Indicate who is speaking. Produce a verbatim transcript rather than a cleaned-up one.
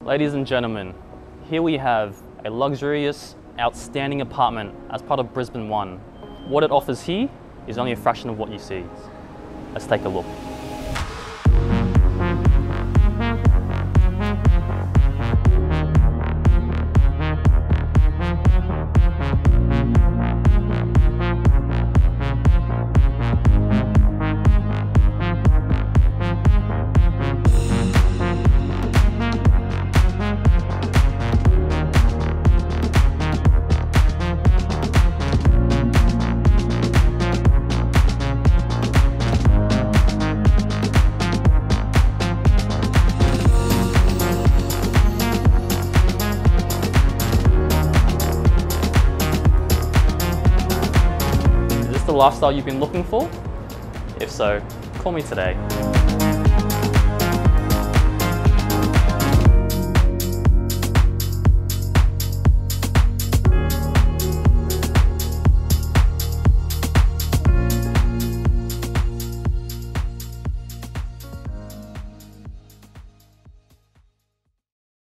Speaker 1: Ladies and gentlemen, here we have a luxurious, outstanding apartment as part of Brisbane One. What it offers here is only a fraction of what you see. Let's take a look. The lifestyle you've been looking for? If so, call me today.